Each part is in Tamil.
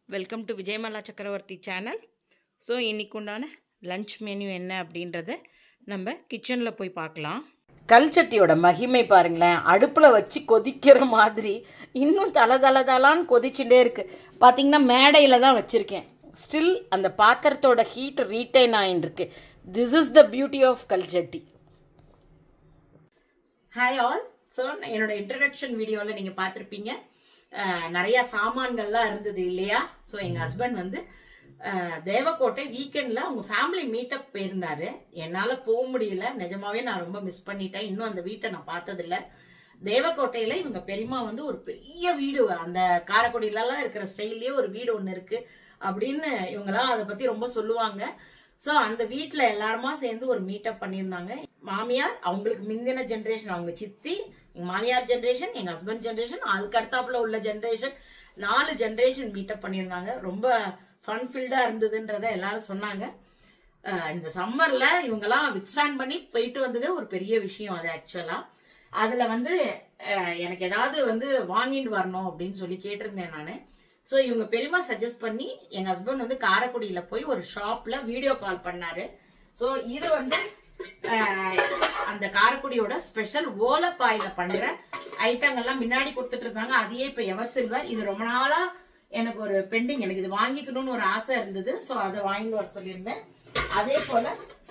வெல்கம் டு விஜயமாலா சக்கரவர்த்தி சேனல். ஸோ இன்றைக்கு உண்டான லஞ்ச் மெனு என்ன அப்படின்றத நம்ம கிச்சனில் போய் பார்க்கலாம். கல்சட்டியோட மகிமை பாருங்களேன். அடுப்பில் வச்சு கொதிக்கிற மாதிரி இன்னும் தளதளான்னு கொதிச்சுட்டே இருக்குது. பார்த்திங்கன்னா மேடையில் தான் வச்சுருக்கேன். ஸ்டில் அந்த பாத்திரத்தோட ஹீட் ரீட்டைன் ஆகிட்டுருக்கு. This is the beauty of கல்சட்டி. Hi all. ஸோ என்னோட இன்ட்ரடக்ஷன் வீடியோவில் நீங்கள் பார்த்துருப்பீங்க. நிறைய சாமான்கள்லாம் இருந்தது இல்லையா? ஸோ எங்கள் ஹஸ்பண்ட் வந்து தேவக்கோட்டை வீக்கெண்டில் அவங்க ஃபேமிலி மீட்டப் போயிருந்தாரு. என்னால் போக முடியல. நிஜமாவே நான் ரொம்ப மிஸ் பண்ணிட்டேன். இன்னும் அந்த வீட்டை நான் பார்த்ததில்ல. தேவக்கோட்டையில் இவங்க பெரியம்மா வந்து ஒரு பெரிய வீடு, அந்த காரைக்குடியிலலாம் இருக்கிற ஸ்டைல்லேயே ஒரு வீடு ஒன்று இருக்குது அப்படின்னு இவங்களாம் அதை பற்றி ரொம்ப சொல்லுவாங்க. ஸோ அந்த வீட்டில் எல்லாருமா சேர்ந்து ஒரு மீட்டப் பண்ணியிருந்தாங்க. மாமியார், அவங்களுக்கு முந்தின ஜென்ரேஷன் அவங்க சித்தி, எங்கள் மாமியார் ஜென்ரேஷன், எங்கள் ஹஸ்பண்ட் ஜென்ரேஷன், அதுக்கு அடுத்தாப்புல உள்ள ஜென்ரேஷன், 4 ஜென்ரேஷன் மீட்டப் பண்ணியிருந்தாங்க. ரொம்ப ஃபன்ஃபில்டாக இருந்ததுன்றத எல்லாரும் சொன்னாங்க. இந்த சம்மரில் இவங்கெல்லாம் வித்ஸ்டாண்ட் பண்ணி போயிட்டு வந்ததே ஒரு பெரிய விஷயம். அது ஆக்சுவலாக அதில் வந்து எனக்கு ஏதாவது வந்து வாங்கிட்டு வரணும் அப்படின்னு சொல்லி கேட்டிருந்தேன் நான். ஸோ இவங்க பெரியமா சஜஸ்ட் பண்ணி எங்கள் ஹஸ்பண்ட் வந்து காரைக்குடியில் போய் ஒரு ஷாப்பில் வீடியோ கால் பண்ணாரு. ஸோ இது வந்து அந்த காரைக்குடியோட ஸ்பெஷல் ஓலப்பாயில பண்ற ஐட்டங்கள்லாம் முன்னாடி கொடுத்துட்டு இருந்தாங்க. அதையே இப்ப எவர் சில்வர். இது ரொம்ப நாளா எனக்கு ஒரு பெண்டிங், எனக்கு இது வாங்கிக்கணும்னு ஒரு ஆசை இருந்தது. ஸோ அதை வாங்கிட்டு வர சொல்லியிருந்தேன். அதே போல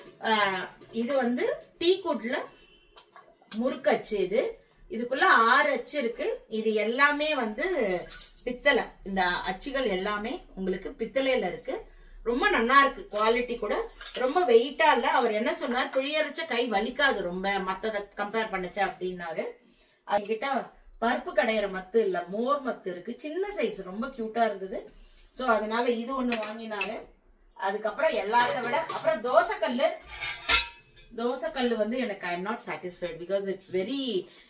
இது வந்து டீ குட்ல முறுக்கச்சு. இதுக்குள்ள 6 அச்சு இருக்கு. இது எல்லாமே வந்து பித்தளை. இந்த அச்சுகள் எல்லாமே உங்களுக்கு பித்தளையில இருக்கு. ரொம்ப நல்லா இருக்கு. குவாலிட்டி கூட ரொம்ப வெயிட்டா இல்ல. அவர் என்ன சொன்னார், புளியரைச்ச கை வலிக்காது ரொம்ப மத்தத கம்பேர் பண்ணுச்சு அப்படின்னாரு. அதுகிட்ட பருப்பு கடையிற மத்து இல்ல, மோர் மத்து இருக்கு. சின்ன சைஸ், ரொம்ப கியூட்டா இருந்தது. ஸோ அதனால இது ஒண்ணு வாங்கினாரு. அதுக்கப்புறம் எல்லாத்த விட அப்புறம் தோசைக்கல்லு வந்து எனக்கு I am not satisfied because it's very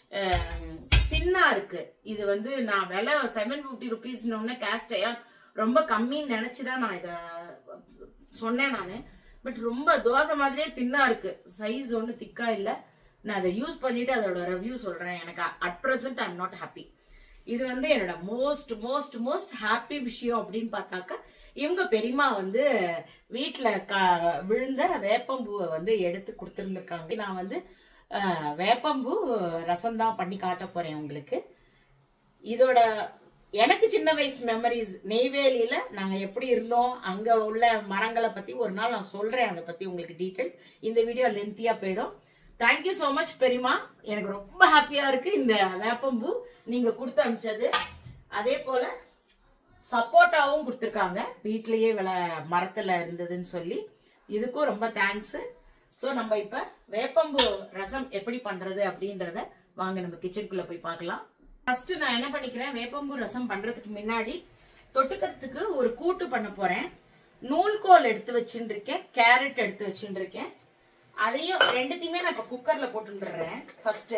தின்னா இருக்கு. இது வந்து நான் விலை 750 rupees கேஸ்ட் அயர்ன் ரொம்ப கம்மின்னு நினைச்சுதான் நான் இத சொன்னேன் நானு. பட் ரொம்ப தோசை மாதிரியே தின்னா இருக்கு. சைஸ் ஒண்ணு திக்கா இல்ல. நான் அதை யூஸ் பண்ணிட்டு அதோட ரிவ்யூ சொல்றேன். எனக்கு at present I am not happy. இது வந்து என்னோட மோஸ்ட் மோஸ்ட் மோஸ்ட் ஹாப்பி விஷயம் அப்படின்னு பார்த்தாக்க, இவங்க பெரியமா வந்து வீட்டுல விழுந்த வேப்பம்பூவை வந்து எடுத்து கொடுத்துருந்துருக்காங்க. நான் வந்து வேப்பம்பூ ரசம் தான் பண்ணி காட்ட போறேன் உங்களுக்கு. இதோட எனக்கு சின்ன வயசு மெமரிஸ், நெய்வேலியில நாங்க எப்படி இருந்தோம், அங்க உள்ள மரங்களை பத்தி ஒரு நாள் நான் சொல்றேன். அதை பத்தி உங்களுக்கு டீடைல்ஸ். இந்த வீடியோ லென்த்தியா போயிடும். தேங்க்யூ சோ மச் பெரியமா. எனக்கு ரொம்ப ஹாப்பியா இருக்கு இந்த வேப்பம்பூ நீங்க கொடுத்து அனுப்பிச்சது. அதே போல சப்போட்டாவும் கொடுத்துருக்காங்க, வீட்லயே மரத்துல இருந்ததுன்னு சொல்லி. இதுக்கும் ரொம்ப தேங்க்ஸ். ஸோ நம்ம இப்ப வேப்பம்பூ ரசம் எப்படி பண்றது அப்படின்றத வாங்க நம்ம கிச்சனுக்குள்ள போய் பார்க்கலாம். ஃபர்ஸ்ட் நான் என்ன பண்ணிக்கிறேன், வேப்பம்பூ ரசம் பண்றதுக்கு முன்னாடி தொட்டுக்கிறதுக்கு ஒரு கூட்டு பண்ண போறேன். நூல்கோல் எடுத்து வச்சுட்டு இருக்கேன், கேரட் எடுத்து வச்சுட்டு இருக்கேன். அதையும் ரெண்டுத்தையுமே நான் இப்ப குக்கர்ல போட்டுடுறேன். ஃபர்ஸ்ட்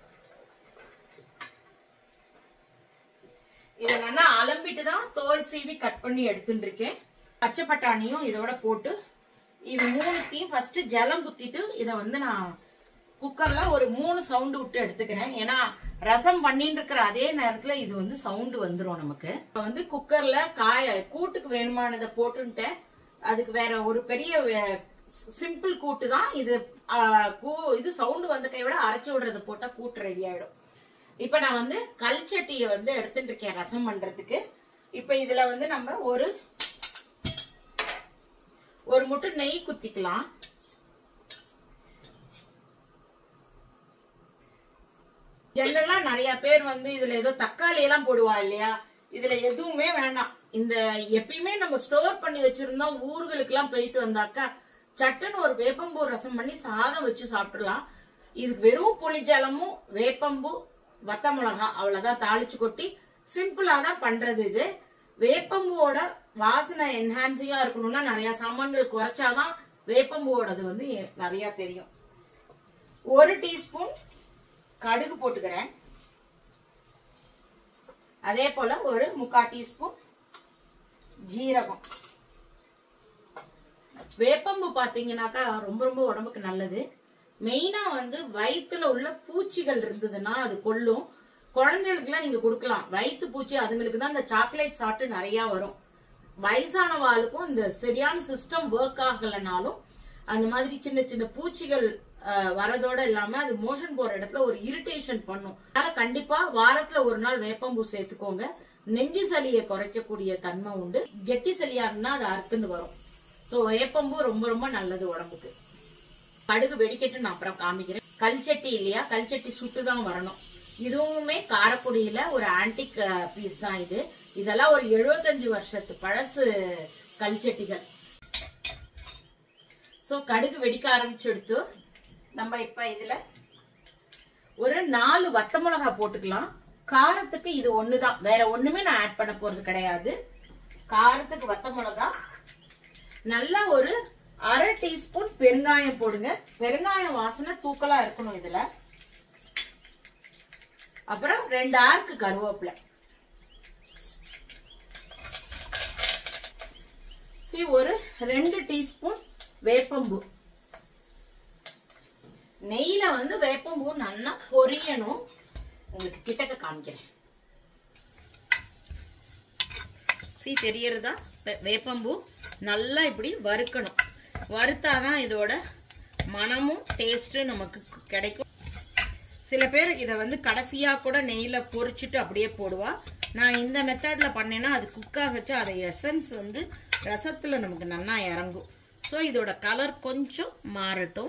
இதை நல்லா அலம்பிட்டு தான் தோல் சீவி கட் பண்ணி எடுத்துட்டு இருக்கேன். பச்சை பட்டாணியும் இதோட போட்டு இது 3த்தையும் ஃபர்ஸ்ட் ஜலம் குத்திட்டு இதை வந்து நான் குக்கர்ல ஒரு 3 சவுண்டு விட்டு எடுத்துக்கிறேன். ஏன்னா ரசம் பண்ணிட்டு இருக்கிற அதே நேரத்துல இது வந்து சவுண்டு வந்துடும் நமக்கு. இப்ப வந்து குக்கர்ல கூட்டுக்கு வேணுமானதை போட்டுட்டேன். அதுக்கு வேற ஒரு பெரிய சிம்பிள் கூட்டு தான் இது. இது சவுண்டு வந்த கை விட அரைச்சு விடுறத போட்டா கூட்டு ரெடி ஆயிடும். இப்ப நான் வந்து கல்சட்டியை வந்து எடுத்துட்டு இருக்கேன் ரசம் பண்றதுக்கு. இப்ப இதுல வந்து நம்ம ஒரு முட்டை நெய் குத்திக்கலாம். ஜெனரலா நிறைய பேர் வந்து இதுல ஏதோ தக்காளி எல்லாம் போடுவா இல்லையா? இதுல எதுவுமே வேண்டாம். இந்த எப்பயுமே நம்ம ஸ்டோர் பண்ணி வச்சிருந்தோம். ஊர்களுக்கு எல்லாம் போயிட்டு வந்தாக்கா சட்டுன்னு ஒரு வேப்பம்பூ ரசம் பண்ணி சாதம் வச்சு சாப்பிடலாம். இதுக்கு வெறும் புளிஜலமும் வேப்பம்பூ வத்த மிளகா அவ்வளவுதான் தாளிச்சு கொட்டி சிம்பிளா தான் பண்றது. இது வேப்பம்பூவோட வாசனை என்ஹான்சிங்கா இருக்கணும்னா நிறைய சாமான்கள் குறைச்சாதான் வேப்பம்பூவோடது வந்து நிறைய தெரியும். 1 டீஸ்பூன் கடுகு போட்டுக்கிறேன். அதே போல ஒரு 3/4 டீஸ்பூன் ஜீரகம். வேப்பம்பூ பாத்தீங்கன்னாக்கா ரொம்ப ரொம்ப உடம்புக்கு நல்லது. மெயினா வந்து வயிற்றுல உள்ள பூச்சிகள் இருந்ததுன்னா அது கொல்லும். குழந்தைகளுக்கு எல்லாம் நீங்க கொடுக்கலாம். வயிற்று பூச்சி அதுங்களுக்கு தான் இந்த சாக்லேட் சாப்பிட்டு நிறைய வரும். வயசானவாளுக்கும் இந்த சரியான சிஸ்டம் ஒர்க் ஆகலைனாலும் அந்த மாதிரி சின்ன சின்ன பூச்சிகள் வரதோட இல்லாம அது மோஷன் போற இடத்துல ஒரு இரிட்டேஷன் பண்ணும். அதனால கண்டிப்பா வாரத்துல ஒரு நாள் வேப்பம்பூ சேர்த்துக்கோங்க. நெஞ்சு சளியை குறைக்கக்கூடிய தன்மை உண்டு. கெட்டி சளியா இருந்தா அது அறுத்துன்னு வரும். சோ வேப்பம்பூ ரொம்ப ரொம்ப நல்லது உடம்புக்கு. கடுகு வெடிக்கட்டு நான் அப்புறம் காமிக்கிறேன். கல்ச்சட்டி இல்லையா, கல்ச்சட்டி சுட்டுதான் வரணும். இதுவுமே காரக்குடியில ஒரு ஆன்டிக் பீஸ் தான் இது. இதெல்லாம் ஒரு 75 வருஷத்து பழசு கல்ச்சட்டிகள். சோ கடுகு வெடிக்க ஆரம்பிச்சுடுத்து. நம்ம இப்ப இதுல ஒரு 4 வத்த மிளகா போட்டுக்கலாம். காரத்துக்கு இது ஒண்ணுதான், வேற ஒண்ணுமே நான் ஆட் பண்ண போறது கிடையாது. காரத்துக்கு வத்த மிளகா, நல்லா ஒரு 1/2 டீஸ்பூன் பெருங்காயம் போடுங்க. பெருங்காயம் வாசனை தூக்கலா இருக்கணும் இதுல. அப்புறம் 2 ஆர்க்கு கருவேப்பிலை. ஒரு 2 டீஸ்பூன் வேப்பம்பூ. நெய்ல வந்து வேப்பம்பூ நல்லா பொரியணும். உங்களுக்கு கிட்டக்க காமிக்கிறேன். தெரியறதா? வேப்பம்பூ நல்லா இப்படி வறுக்கணும். வறுத்தாதான் இதோட மனமும் டேஸ்டும் நமக்கு கிடைக்கும். சில பேர் இதை வந்து கடைசியா கூட நெய்ல பொரிச்சுட்டு அப்படியே போடுவா. நான் இந்த மெத்தட்ல பண்ணேன்னா அது குக்காக வச்சு அதை எசன்ஸ் வந்து ரசத்துல நமக்கு நல்லா இறங்கும். ஸோ இதோட கலர் கொஞ்சம் மாறட்டும்.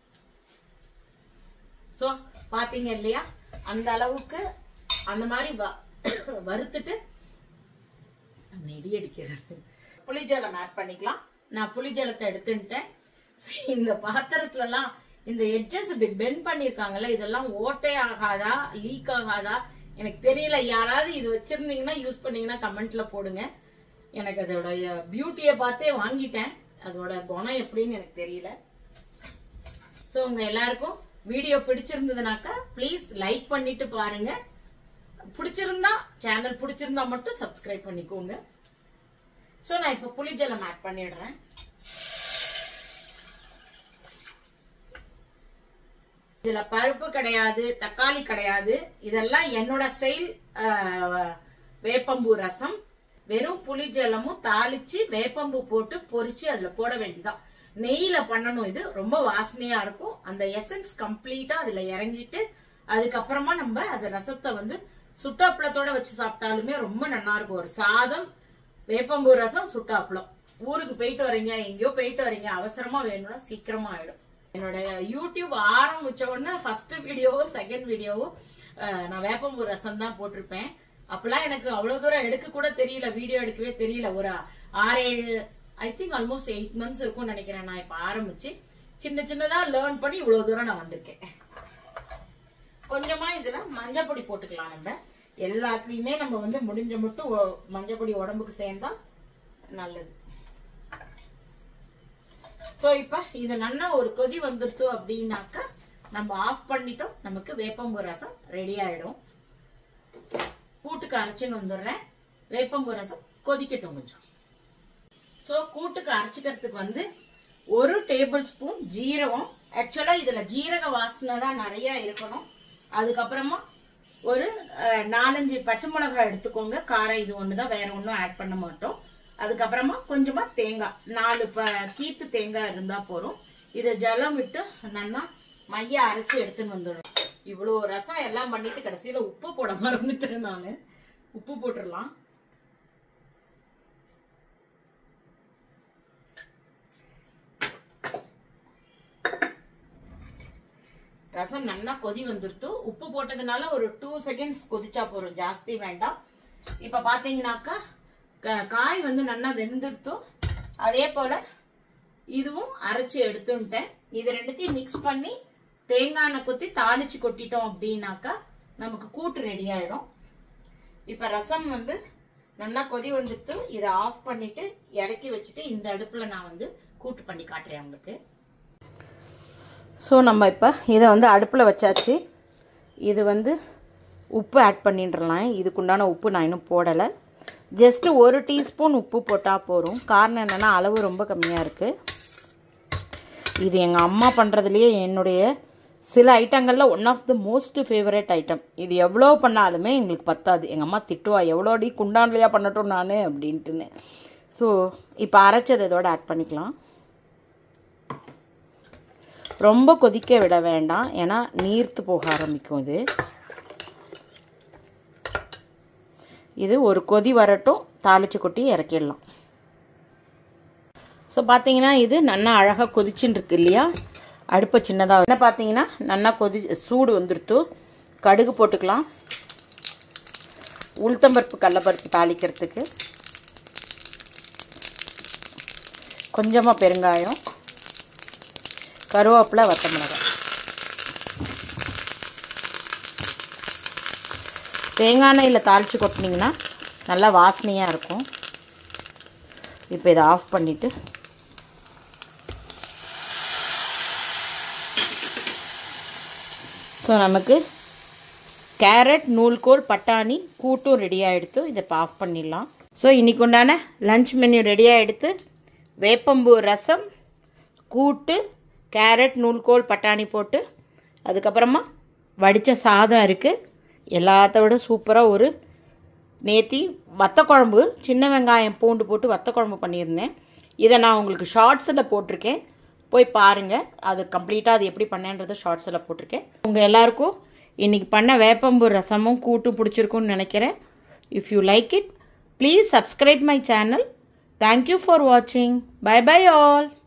ஸோ பாத்தீங்க இல்லையா, அந்த அளவுக்கு அந்த மாதிரி வறுத்துட்டு நெடி அடிக்கிறது. புளிஜலம் ஆட் பண்ணிக்கலாம். நான் புளிஜலத்தை எடுத்துட்டேன். இந்த பாத்திரத்துல எல்லாம் இந்த எட்ஜஸ் இப்படி பெண்ட் பண்ணிருக்காங்கல்ல, இதெல்லாம் ஓட்டே ஆகாதா, லீக் ஆகாதா எனக்கு தெரியல. யாராவது இது வச்சிருந்தீங்கன்னா யூஸ் பண்ணீங்கன்னா கமெண்ட்ல போடுங்க. எனக்கு அதோட பியூட்டியை பார்த்தே வாங்கிட்டேன். அதோட குணம் எப்படின்னு எனக்கு தெரியல. சோ உங்க எல்லாருக்கும் வீடியோ பிடிச்சிருந்ததுனாக்கா ப்ளீஸ் லைக் பண்ணிட்டு பாருங்க. பிடிச்சிருந்தா சேனல் பிடிச்சிருந்தா மட்டும் சப்ஸ்கிரைப் பண்ணிக்கோங்க. சோ நான் இப்ப புளிஜலம் ஆட் பண்ணிடுறேன். இதுல பருப்பு கிடையாது, தக்காளி கிடையாது. இதெல்லாம் என்னோட ஸ்டைல் வேப்பம்பூ ரசம். வெறும் புளி ஜலமும் தாளிச்சு வேப்பம்பூ போட்டு பொரிச்சு அதுல போட வேண்டியதான். நெய்யில பண்ணணும். இது ரொம்ப வாசனையா இருக்கும். அந்த எசன்ஸ் கம்ப்ளீட்டா அதுல இறங்கிட்டு அதுக்கப்புறமா நம்ம அந்த ரசத்தை வந்து சுட்டாப்பளத்தோட வச்சு சாப்பிட்டாலுமே ரொம்ப நல்லா இருக்கும். ஒரு சாதம், வேப்பம்பூ ரசம், சுட்டாப்பளம். ஊருக்கு போயிட்டு வரீங்க, எங்கேயோ போயிட்டு வரீங்க, அவசரமா வேணும்னா சீக்கிரமா ஆயிடும். என்னோட யூடியூப் ஆரம்பிச்ச உடனே ஃபர்ஸ்ட் வீடியோவோ செகண்ட் வீடியோவோ நான் வேப்பம்பூ ரசம் தான் போட்டிருப்பேன். அப்பெல்லாம் எனக்கு அவ்வளவு தூரம் எடுக்க கூட தெரியல, வீடியோ எடுக்கவே தெரியல. ஒரு 6-7 ஐ திங்க் ஆல்மோஸ்ட் 8 months இருக்கும்னு நினைக்கிறேன். நான் இப்ப ஆரம்பிச்சு சின்ன சின்னதா லேர்ன் பண்ணி இவ்வளவு தூரம் நான் வந்திருக்கேன். கொஞ்சமா இதுல மஞ்சள் பொடி போட்டுக்கலாம். நம்ம எல்லாத்துலயுமே நம்ம வந்து முடிஞ்ச மட்டும் மஞ்சள் பொடி உடம்புக்கு சேர்ந்தா நல்லது. சோ இப்ப இது நல்லா ஒரு கொதி வந்துருத்து அப்படின்னாக்கா நம்ம ஆஃப் பண்ணிட்டோம். நமக்கு வேப்பம்பூ ரசம் ரெடி ஆயிடும். கூட்டுக்கு அரைச்சுன்னு வந்துடுறேன். வேப்பம்பூ ரசம் கொதிக்கட்டும் கொஞ்சம். சோ கூட்டுக்கு அரைச்சிக்கிறதுக்கு வந்து 1 டேபிள் ஸ்பூன் ஜீரகம். ஆக்சுவலா இதுல ஜீரக வாசனை தான் நிறைய இருக்கணும். அதுக்கப்புறமா ஒரு 4-5 பச்சை மிளகாய் எடுத்துக்கோங்க. காரம் இது ஒண்ணுதான், வேற ஒன்னும் ஆட் பண்ண மாட்டோம். அதுக்கப்புறமா கொஞ்சமா தேங்காய், 4 கீத்து தேங்காய் இருந்தா போறோம். இதை ஜலம் விட்டு நல்லா மைய அரைச்சு எடுத்துன்னு வந்துடும். இவ்வளவு ரசம் எல்லாம் பண்ணிட்டு கடைசியில உப்பு போட மறந்துட்டேன் நானு. உப்பு போட்டுடலாம். ரசம் நல்லா கொதி வந்துருத்து. உப்பு போட்டதுனால ஒரு 2 seconds கொதிச்சா போறோம், ஜாஸ்தி வேண்டாம். இப்ப பாத்தீங்கன்னாக்கா காய் வந்து நல்லா வெந்துடுத்தோம். அதே போல இதுவும் அரைச்சு எடுத்துட்டேன். இது ரெண்டுத்தையும் மிக்ஸ் பண்ணி தேங்காய் எண்ணெய் குத்தி தாளிச்சு கொட்டிட்டோம் அப்படின்னாக்கா நமக்கு கூட்டு ரெடி ஆயிடும். இப்ப ரசம் வந்து நல்லா கொதி வந்துட்டு இதை ஆஃப் பண்ணிட்டு இறக்கி வச்சுட்டு இந்த அடுப்புல நான் வந்து கூட்டு பண்ணி காட்டுறேன் உங்களுக்கு. ஸோ நம்ம இப்போ இதை வந்து அடுப்பில் வச்சாச்சு. இது வந்து உப்பு ஆட் பண்ணிடலாம். இதுக்குண்டான உப்பு நான் இன்னும் போடலை. ஜஸ்ட்டு 1 டீஸ்பூன் உப்பு போட்டால் போதும். காரணம் என்னென்னா அளவு ரொம்ப கம்மியாக இருக்குது. இது எங்கள் அம்மா பண்ணுறதுலையே என்னுடைய சில ஐட்டங்களில் one of the most favourite item. இது எவ்வளோ பண்ணாலுமே எங்களுக்கு பத்தாது. எங்கள் அம்மா திட்டுவா, எவ்வளோடி குண்டான்லையா பண்ணட்டும் நான் அப்படின்ட்டுன்னு. ஸோ இப்போ அரைச்சது இதோட ஆட் பண்ணிக்கலாம். ரொம்ப கொதிக்க விட வேண்டாம், ஏன்னா நீர்த்து போக ஆரம்பிக்கும். இது ஒரு கொதி வரட்டும், தாளித்து கொட்டி இறக்கிடலாம். ஸோ பார்த்தீங்கன்னா இது நல்லா அழகாக கொதிச்சுன்னு இருக்கு இல்லையா. அடுப்பை சின்னதாக என்ன பார்த்தீங்கன்னா நல்லா சூடு வந்துடுத்து. கடுகு போட்டுக்கலாம், உளுத்தம்பருப்பு கடலைப்பருப்பு தாளிக்கிறதுக்கு, கொஞ்சமாக பெருங்காயம், கருவேப்பிலை, வத்த மிளகாய். தேங்காய் எண்ணெயில் தாளித்து கொட்டினீங்கன்னா நல்லா வாசனையாக இருக்கும். இப்போ இதை ஆஃப் பண்ணிவிட்டு ஸோ நமக்கு கேரட், நூல்கோல், பட்டாணி கூட்டும் ரெடியாக எடுத்து இதை இப்போ ஆஃப் பண்ணிடலாம். ஸோ இன்றைக்கி உண்டான லன்ச் மெனு ரெடியாக எடுத்து வேப்பம்பூ ரசம், கூட்டு, கேரட், நூல்கோல், பட்டாணி போட்டு, அதுக்கப்புறமா வடித்த சாதம் இருக்குது. எல்லாத்த விட சூப்பராக ஒரு நேத்தி வத்த குழம்பு, சின்ன வெங்காயம் பூண்டு போட்டு வத்த குழம்பு பண்ணியிருந்தேன். இதை நான் உங்களுக்கு ஷார்ட்ஸில் போட்டிருக்கேன், போய் பாருங்கள். அது கம்ப்ளீட்டாக அது எப்படி பண்ணேன்றதை ஷார்ட்ஸில் போட்டிருக்கேன். உங்கள் எல்லாருக்கும் இன்றைக்கி பண்ண வேப்பம்பூ ரசமும் கூட்டும் பிடிச்சிருக்குன்னு நினைக்கிறேன். If you like it, please subscribe my channel. Thank you for வாட்சிங். Bye bye all.